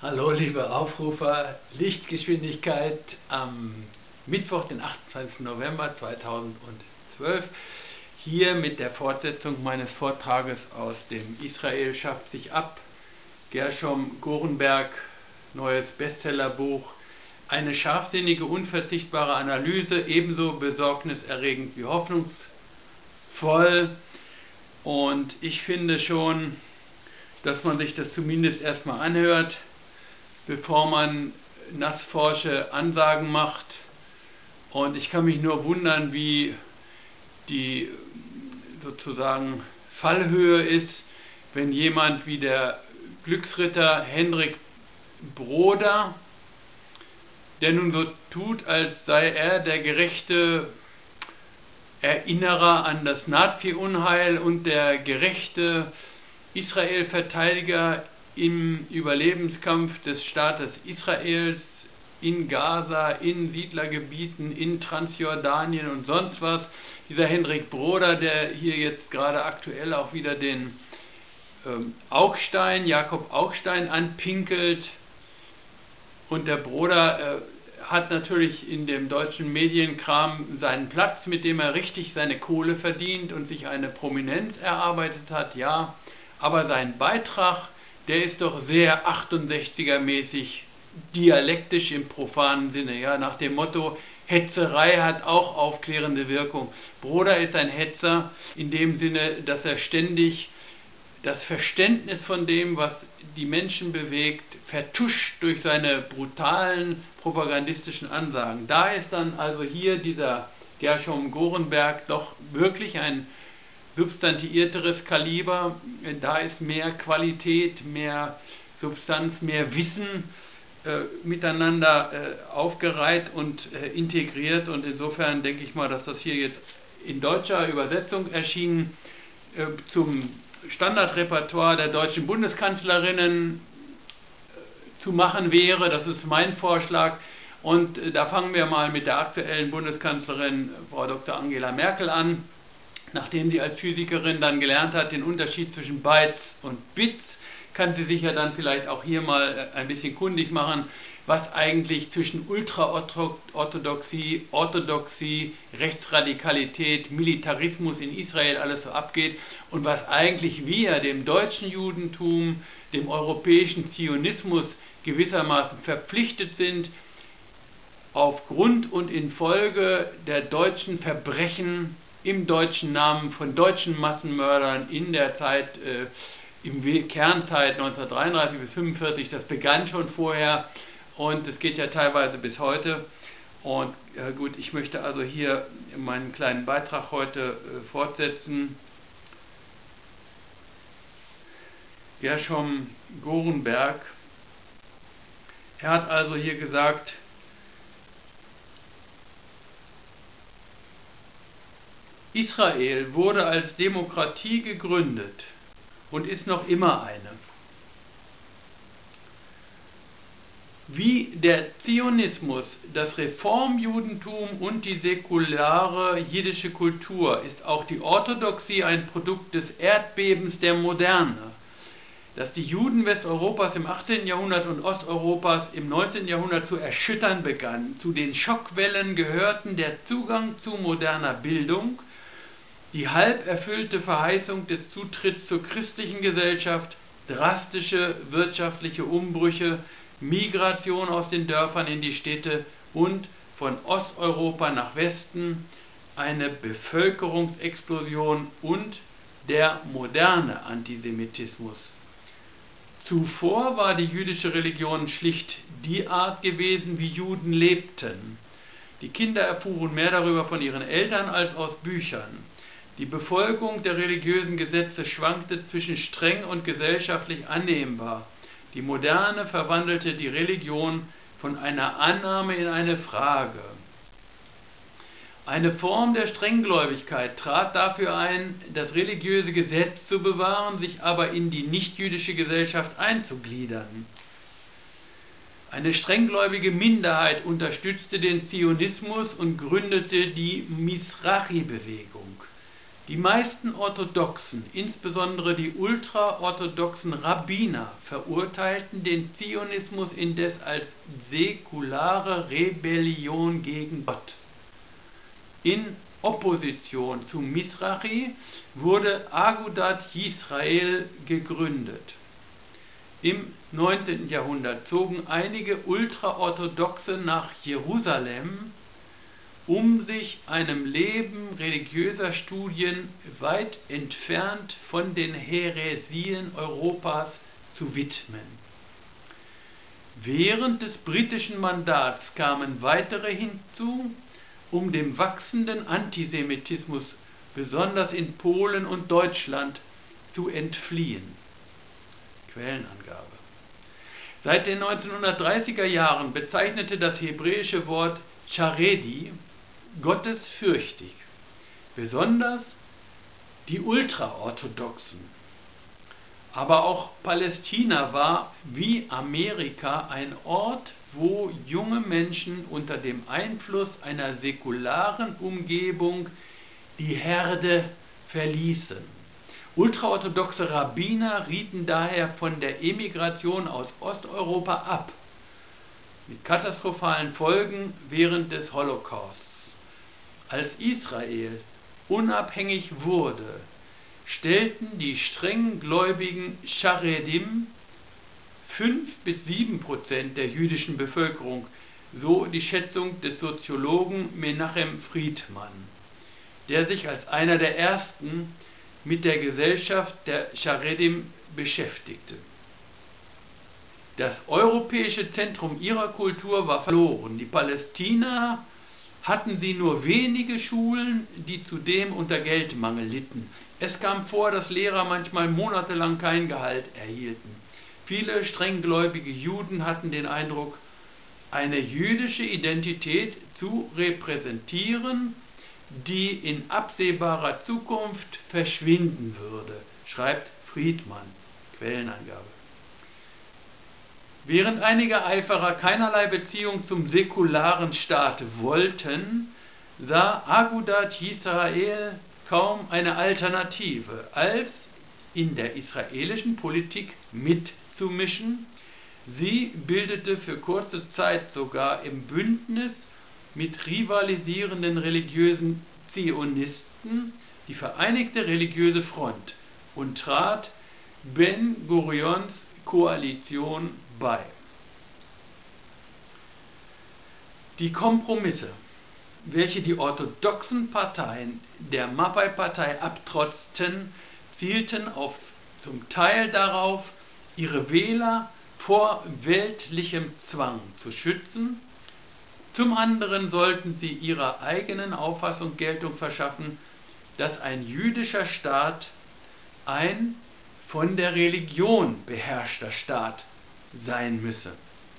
Hallo liebe Aufrufer, Lichtgeschwindigkeit am Mittwoch, den 28. November 2012, hier mit der Fortsetzung meines Vortrages aus dem Israel schafft sich ab, Gershom Gorenberg, neues Bestsellerbuch, eine scharfsinnige, unverzichtbare Analyse, ebenso besorgniserregend wie hoffnungsvoll, und ich finde schon, dass man sich das zumindest erstmal anhört, bevor man nassforsche Ansagen macht. Und ich kann mich nur wundern, wie die sozusagen Fallhöhe ist, wenn jemand wie der Glücksritter Hendrik Broder, der nun so tut, als sei er der gerechte Erinnerer an das Nazi-Unheil und der gerechte Israel-Verteidiger im Überlebenskampf des Staates Israels in Gaza, in Siedlergebieten, in Transjordanien und sonst was. Dieser Hendrik Broder, der hier jetzt gerade aktuell auch wieder den Jakob Augstein anpinkelt. Und der Broder hat natürlich in dem deutschen Medienkram seinen Platz, mit dem er richtig seine Kohle verdient und sich eine Prominenz erarbeitet hat, ja. Aber sein Beitrag, der ist doch sehr 68er-mäßig, dialektisch im profanen Sinne, ja, nach dem Motto, Hetzerei hat auch aufklärende Wirkung. Broder ist ein Hetzer in dem Sinne, dass er ständig das Verständnis von dem, was die Menschen bewegt, vertuscht durch seine brutalen propagandistischen Ansagen. Da ist dann also hier dieser Gershom Gorenberg doch wirklich ein substantiierteres Kaliber. Da ist mehr Qualität, mehr Substanz, mehr Wissen miteinander aufgereiht und integriert, und insofern denke ich mal, dass das hier jetzt in deutscher Übersetzung erschienen zum Standardrepertoire der deutschen Bundeskanzlerinnen zu machen wäre. Das ist mein Vorschlag. Und da fangen wir mal mit der aktuellen Bundeskanzlerin, Frau Dr. Angela Merkel, an. Nachdem sie als Physikerin dann gelernt hat, den Unterschied zwischen Bytes und Bits, kann sie sich ja dann vielleicht auch hier mal ein bisschen kundig machen, was eigentlich zwischen Ultraorthodoxie, Orthodoxie, Rechtsradikalität, Militarismus in Israel alles so abgeht und was eigentlich wir dem deutschen Judentum, dem europäischen Zionismus gewissermaßen verpflichtet sind, aufgrund und infolge der deutschen Verbrechen im deutschen Namen von deutschen Massenmördern in der Zeit, im Kernzeit 1933 bis 1945, das begann schon vorher und es geht ja teilweise bis heute. Und gut, ich möchte also hier meinen kleinen Beitrag heute fortsetzen. Gershom Gorenberg, er hat also hier gesagt, Israel wurde als Demokratie gegründet und ist noch immer eine. Wie der Zionismus, das Reformjudentum und die säkulare jiddische Kultur ist auch die Orthodoxie ein Produkt des Erdbebens der Moderne, das die Juden Westeuropas im 18. Jahrhundert und Osteuropas im 19. Jahrhundert zu erschüttern begann. Zu den Schockwellen gehörten der Zugang zu moderner Bildung, die halb erfüllte Verheißung des Zutritts zur christlichen Gesellschaft, drastische wirtschaftliche Umbrüche, Migration aus den Dörfern in die Städte und von Osteuropa nach Westen, eine Bevölkerungsexplosion und der moderne Antisemitismus. Zuvor war die jüdische Religion schlicht die Art gewesen, wie Juden lebten. Die Kinder erfuhren mehr darüber von ihren Eltern als aus Büchern. Die Befolgung der religiösen Gesetze schwankte zwischen streng und gesellschaftlich annehmbar. Die Moderne verwandelte die Religion von einer Annahme in eine Frage. Eine Form der Strenggläubigkeit trat dafür ein, das religiöse Gesetz zu bewahren, sich aber in die nichtjüdische Gesellschaft einzugliedern. Eine strenggläubige Minderheit unterstützte den Zionismus und gründete die Mizrachi-Bewegung. Die meisten Orthodoxen, insbesondere die ultraorthodoxen Rabbiner, verurteilten den Zionismus indes als säkulare Rebellion gegen Gott. In Opposition zu Mizrachi wurde Agudat Yisrael gegründet. Im 19. Jahrhundert zogen einige Ultraorthodoxe nach Jerusalem, um sich einem Leben religiöser Studien weit entfernt von den Häresien Europas zu widmen. Während des britischen Mandats kamen weitere hinzu, um dem wachsenden Antisemitismus, besonders in Polen und Deutschland, zu entfliehen. Quellenangabe. Seit den 1930er Jahren bezeichnete das hebräische Wort Charedi gottesfürchtig, besonders die Ultraorthodoxen. Aber auch Palästina war wie Amerika ein Ort, wo junge Menschen unter dem Einfluss einer säkularen Umgebung die Herde verließen. Ultraorthodoxe Rabbiner rieten daher von der Emigration aus Osteuropa ab, mit katastrophalen Folgen während des Holocaust. Als Israel unabhängig wurde, stellten die strenggläubigen Charedim 5-7% der jüdischen Bevölkerung, so die Schätzung des Soziologen Menachem Friedman, der sich als einer der ersten mit der Gesellschaft der Charedim beschäftigte. Das europäische Zentrum ihrer Kultur war verloren. Die Palästina hatten sie nur wenige Schulen, die zudem unter Geldmangel litten. Es kam vor, dass Lehrer manchmal monatelang kein Gehalt erhielten. Viele strenggläubige Juden hatten den Eindruck, eine jüdische Identität zu repräsentieren, die in absehbarer Zukunft verschwinden würde, schreibt Friedman, Quellenangabe. Während einige Eiferer keinerlei Beziehung zum säkularen Staat wollten, sah Agudat Yisrael kaum eine Alternative, als in der israelischen Politik mitzumischen. Sie bildete für kurze Zeit sogar im Bündnis mit rivalisierenden religiösen Zionisten die Vereinigte Religiöse Front und trat Ben-Gurions Koalition bei. Die Kompromisse, welche die orthodoxen Parteien der Mappai-Partei abtrotzten, zielten zum Teil darauf, ihre Wähler vor weltlichem Zwang zu schützen, zum anderen sollten sie ihrer eigenen Auffassung Geltung verschaffen, dass ein jüdischer Staat ein von der Religion beherrschter Staat sein müsse.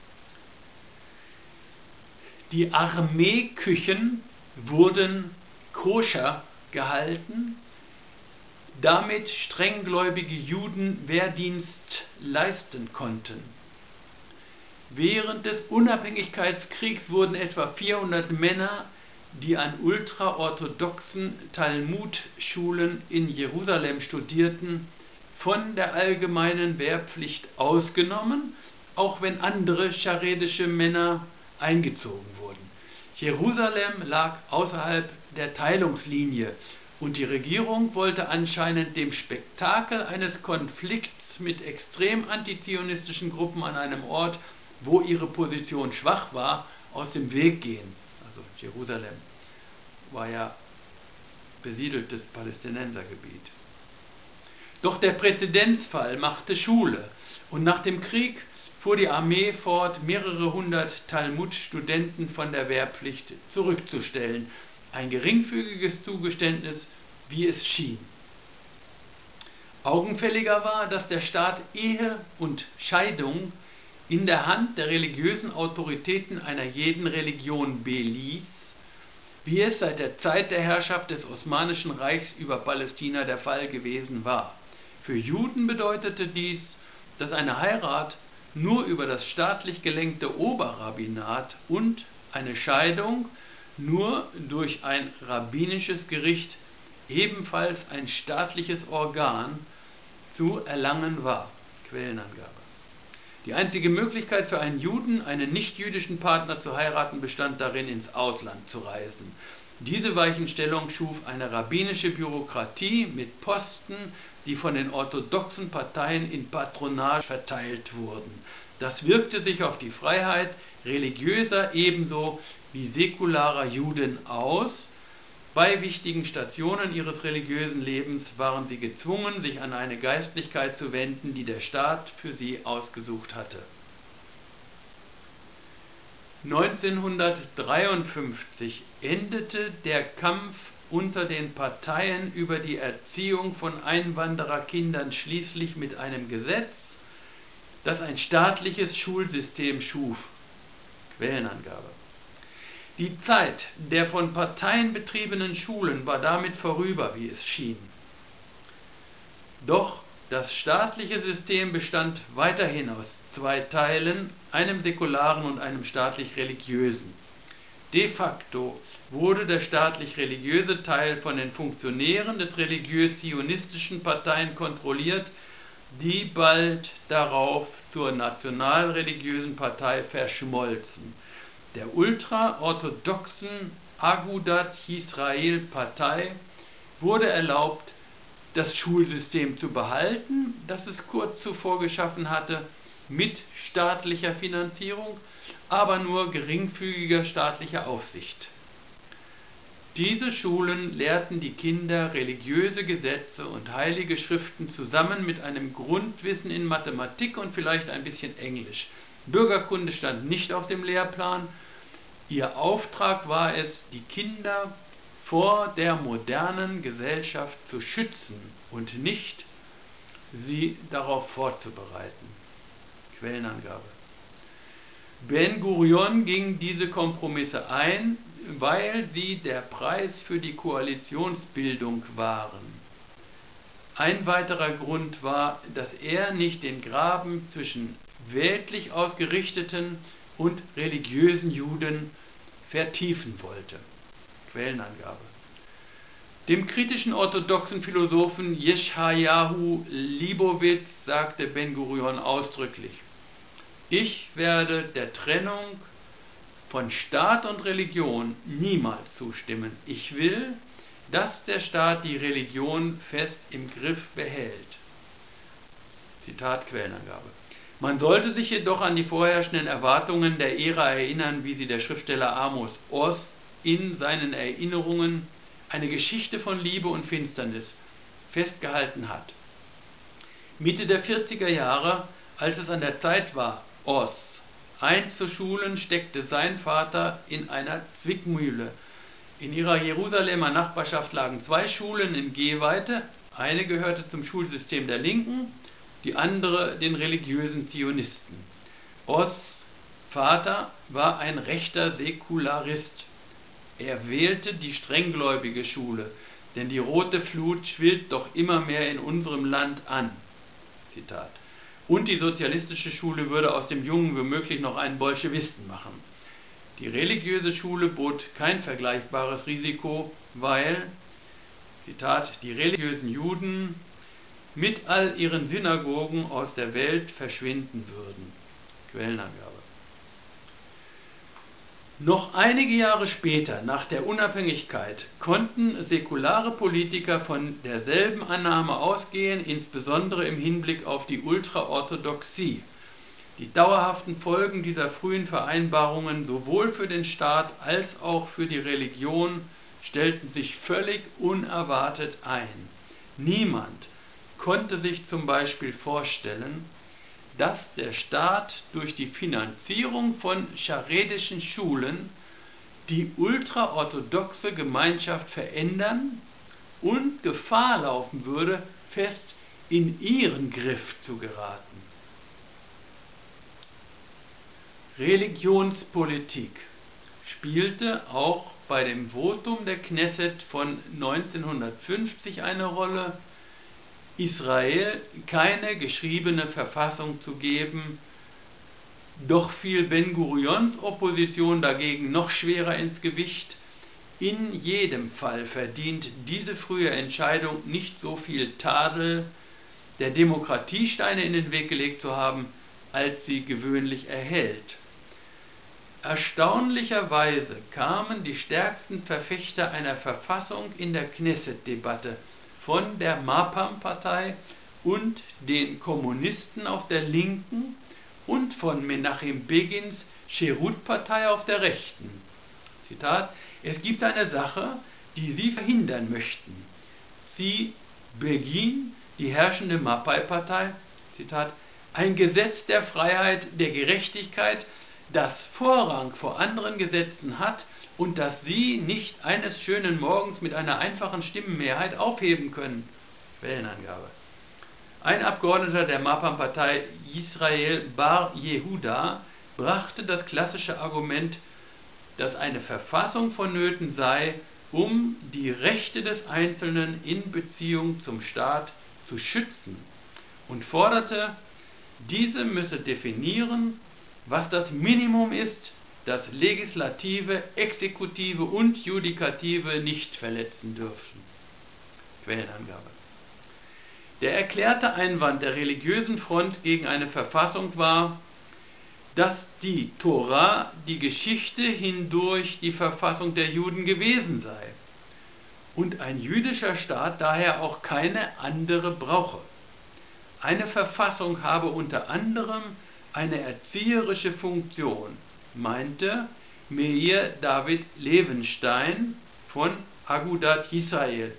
Die Armeeküchen wurden koscher gehalten, damit strenggläubige Juden Wehrdienst leisten konnten. Während des Unabhängigkeitskriegs wurden etwa 400 Männer, die an ultraorthodoxen Talmudschulen in Jerusalem studierten, von der allgemeinen Wehrpflicht ausgenommen, auch wenn andere charedische Männer eingezogen wurden. Jerusalem lag außerhalb der Teilungslinie und die Regierung wollte anscheinend dem Spektakel eines Konflikts mit extrem antizionistischen Gruppen an einem Ort, wo ihre Position schwach war, aus dem Weg gehen. Also Jerusalem war ja besiedeltes Palästinensergebiet. Doch der Präzedenzfall machte Schule und nach dem Krieg fuhr die Armee fort, mehrere hundert Talmudstudenten von der Wehrpflicht zurückzustellen. Ein geringfügiges Zugeständnis, wie es schien. Augenfälliger war, dass der Staat Ehe und Scheidung in der Hand der religiösen Autoritäten einer jeden Religion beließ, wie es seit der Zeit der Herrschaft des Osmanischen Reichs über Palästina der Fall gewesen war. Für Juden bedeutete dies, dass eine Heirat nur über das staatlich gelenkte Oberrabbinat und eine Scheidung nur durch ein rabbinisches Gericht ebenfalls ein staatliches Organ, zu erlangen war. Quellenangabe. Die einzige Möglichkeit für einen Juden, einen nicht-jüdischen Partner zu heiraten, bestand darin, ins Ausland zu reisen. Diese Weichenstellung schuf eine rabbinische Bürokratie mit Posten, die von den orthodoxen Parteien in Patronage verteilt wurden. Das wirkte sich auf die Freiheit religiöser ebenso wie säkularer Juden aus. Bei wichtigen Stationen ihres religiösen Lebens waren sie gezwungen, sich an eine Geistlichkeit zu wenden, die der Staat für sie ausgesucht hatte. 1953 endete der Kampf unter den Parteien über die Erziehung von Einwandererkindern schließlich mit einem Gesetz, das ein staatliches Schulsystem schuf. Quellenangabe. Die Zeit der von Parteien betriebenen Schulen war damit vorüber, wie es schien. Doch das staatliche System bestand weiterhin aus zwei Teilen, einem säkularen und einem staatlich-religiösen. De facto wurde der staatlich-religiöse Teil von den Funktionären des religiös-zionistischen Parteien kontrolliert, die bald darauf zur national-religiösen Partei verschmolzen. Der ultraorthodoxen Agudat Yisrael Partei wurde erlaubt, das Schulsystem zu behalten, das es kurz zuvor geschaffen hatte, mit staatlicher Finanzierung, aber nur geringfügiger staatlicher Aufsicht. Diese Schulen lehrten die Kinder religiöse Gesetze und heilige Schriften zusammen mit einem Grundwissen in Mathematik und vielleicht ein bisschen Englisch. Bürgerkunde stand nicht auf dem Lehrplan. Ihr Auftrag war es, die Kinder vor der modernen Gesellschaft zu schützen und nicht sie darauf vorzubereiten. Quellenangabe. Ben-Gurion ging diese Kompromisse ein, weil sie der Preis für die Koalitionsbildung waren. Ein weiterer Grund war, dass er nicht den Graben zwischen weltlich ausgerichteten und religiösen Juden vertiefen wollte. Quellenangabe. Dem kritischen orthodoxen Philosophen Jeschajahu Libowitz sagte Ben-Gurion ausdrücklich: Ich werde der Trennung von Staat und Religion niemals zustimmen. Ich will, dass der Staat die Religion fest im Griff behält. Zitat Quellenangabe. Man sollte sich jedoch an die vorherrschenden Erwartungen der Ära erinnern, wie sie der Schriftsteller Amos Oz in seinen Erinnerungen Eine Geschichte von Liebe und Finsternis festgehalten hat. Mitte der 40er Jahre, als es an der Zeit war, Oz einzuschulen, steckte sein Vater in einer Zwickmühle. In ihrer Jerusalemer Nachbarschaft lagen zwei Schulen in Gehweite, eine gehörte zum Schulsystem der Linken, die andere den religiösen Zionisten. Oz' Vater war ein rechter Säkularist. Er wählte die strenggläubige Schule, denn die rote Flut schwillt doch immer mehr in unserem Land an. Zitat. Und die sozialistische Schule würde aus dem Jungen womöglich noch einen Bolschewisten machen. Die religiöse Schule bot kein vergleichbares Risiko, weil, Zitat, die religiösen Juden mit all ihren Synagogen aus der Welt verschwinden würden. Quellenangabe. Noch einige Jahre später, nach der Unabhängigkeit, konnten säkulare Politiker von derselben Annahme ausgehen, insbesondere im Hinblick auf die Ultraorthodoxie. Die dauerhaften Folgen dieser frühen Vereinbarungen sowohl für den Staat als auch für die Religion stellten sich völlig unerwartet ein. Niemand konnte sich zum Beispiel vorstellen, dass der Staat durch die Finanzierung von charedischen Schulen die ultraorthodoxe Gemeinschaft verändern und Gefahr laufen würde, fest in ihren Griff zu geraten. Religionspolitik spielte auch bei dem Votum der Knesset von 1950 eine Rolle, Israel keine geschriebene Verfassung zu geben, doch fiel Ben-Gurions Opposition dagegen noch schwerer ins Gewicht. In jedem Fall verdient diese frühe Entscheidung nicht so viel Tadel, der Demokratie Steine in den Weg gelegt zu haben, als sie gewöhnlich erhält. Erstaunlicherweise kamen die stärksten Verfechter einer Verfassung in der Knesset-Debatte von der Mapam-Partei und den Kommunisten auf der Linken und von Menachem Begins Cherut-Partei auf der Rechten. Zitat: Es gibt eine Sache, die Sie verhindern möchten. Sie, Begin, die herrschende Mapai-Partei, Zitat, ein Gesetz der Freiheit, der Gerechtigkeit, das Vorrang vor anderen Gesetzen hat und das Sie nicht eines schönen Morgens mit einer einfachen Stimmenmehrheit aufheben können. Quellenangabe. Ein Abgeordneter der Mapam-Partei, Israel Bar Yehuda, brachte das klassische Argument, dass eine Verfassung vonnöten sei, um die Rechte des Einzelnen in Beziehung zum Staat zu schützen, und forderte, diese müsse definieren, was das Minimum ist, das Legislative, Exekutive und Judikative nicht verletzen dürfen. Quellenangabe. Der erklärte Einwand der religiösen Front gegen eine Verfassung war, dass die Tora die Geschichte hindurch die Verfassung der Juden gewesen sei und ein jüdischer Staat daher auch keine andere brauche. Eine Verfassung habe unter anderem eine erzieherische Funktion, meinte Meir David Levenstein von Agudat Yisrael.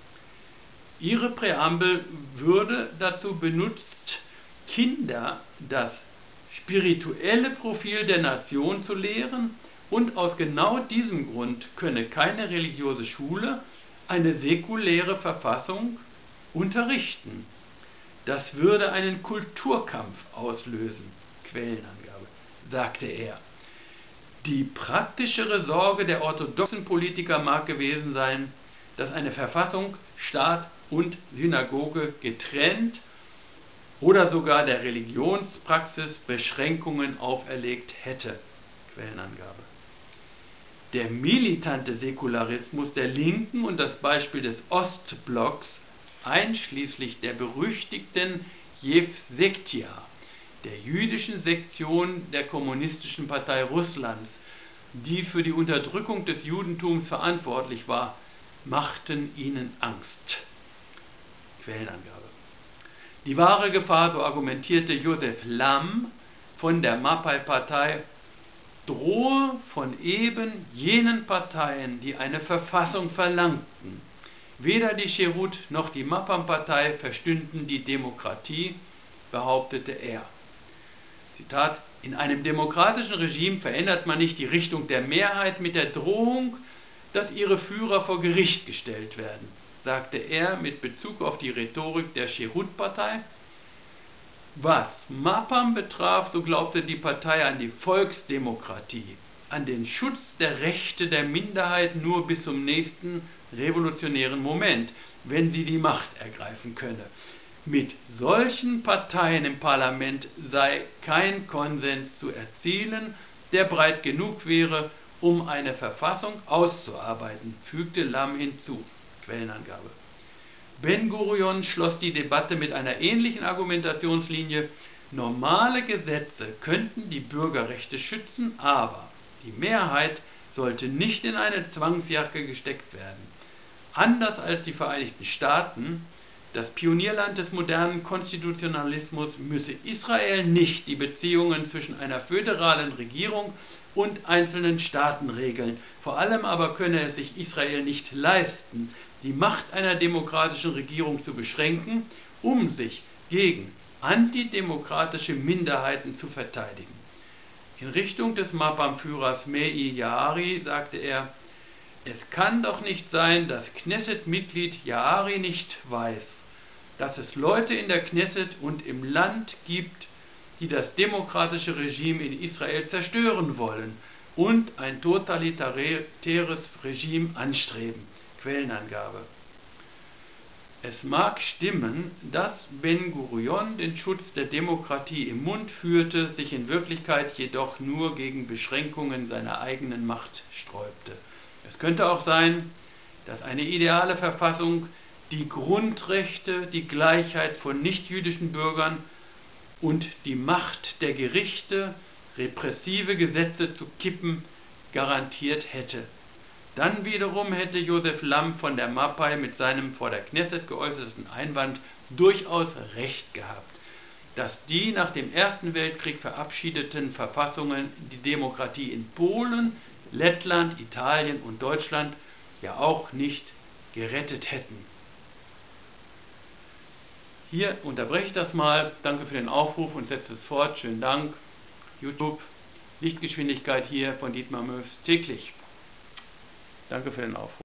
Ihre Präambel würde dazu benutzt, Kinder das spirituelle Profil der Nation zu lehren, und aus genau diesem Grund könne keine religiöse Schule eine säkuläre Verfassung unterrichten. Das würde einen Kulturkampf auslösen, Quellenangabe, sagte er. Die praktischere Sorge der orthodoxen Politiker mag gewesen sein, dass eine Verfassung Staat und Synagoge getrennt oder sogar der Religionspraxis Beschränkungen auferlegt hätte. Quellenangabe. Der militante Säkularismus der Linken und das Beispiel des Ostblocks, einschließlich der berüchtigten Jewsektia, der jüdischen Sektion der Kommunistischen Partei Russlands, die für die Unterdrückung des Judentums verantwortlich war, machten ihnen Angst. Quellenangabe. Die wahre Gefahr, so argumentierte Josef Lamm von der Mapai-Partei, drohe von eben jenen Parteien, die eine Verfassung verlangten. Weder die Cherut noch die Mapam-Partei verstünden die Demokratie, behauptete er. Zitat: In einem demokratischen Regime verändert man nicht die Richtung der Mehrheit mit der Drohung, dass ihre Führer vor Gericht gestellt werden, sagte er mit Bezug auf die Rhetorik der Cherut-Partei. Was Mapam betraf, so glaubte die Partei an die Volksdemokratie, an den Schutz der Rechte der Minderheit nur bis zum nächsten revolutionären Moment, wenn sie die Macht ergreifen könne. Mit solchen Parteien im Parlament sei kein Konsens zu erzielen, der breit genug wäre, um eine Verfassung auszuarbeiten, fügte Lamm hinzu. Quellenangabe. Ben-Gurion schloss die Debatte mit einer ähnlichen Argumentationslinie. Normale Gesetze könnten die Bürgerrechte schützen, aber die Mehrheit sollte nicht in eine Zwangsjacke gesteckt werden. Anders als die Vereinigten Staaten, das Pionierland des modernen Konstitutionalismus, müsse Israel nicht die Beziehungen zwischen einer föderalen Regierung und einzelnen Staaten regeln. Vor allem aber könne es sich Israel nicht leisten, die Macht einer demokratischen Regierung zu beschränken, um sich gegen antidemokratische Minderheiten zu verteidigen. In Richtung des Mapam-Führers Meir Yaari sagte er, es kann doch nicht sein, dass Knesset-Mitglied Yaari nicht weiß, dass es Leute in der Knesset und im Land gibt, die das demokratische Regime in Israel zerstören wollen und ein totalitäres Regime anstreben. Quellenangabe. Es mag stimmen, dass Ben-Gurion den Schutz der Demokratie im Mund führte, sich in Wirklichkeit jedoch nur gegen Beschränkungen seiner eigenen Macht sträubte. Es könnte auch sein, dass eine ideale Verfassung die Grundrechte, die Gleichheit von nichtjüdischen Bürgern und die Macht der Gerichte, repressive Gesetze zu kippen, garantiert hätte. Dann wiederum hätte Josef Lamm von der Mapai mit seinem vor der Knesset geäußerten Einwand durchaus recht gehabt, dass die nach dem Ersten Weltkrieg verabschiedeten Verfassungen die Demokratie in Polen, Lettland, Italien und Deutschland ja auch nicht gerettet hätten. Hier unterbreche ich das mal. Danke für den Aufruf und setze es fort. Schönen Dank. YouTube, Lichtgeschwindigkeit hier von Dietmar Möws täglich. Danke für den Aufruf.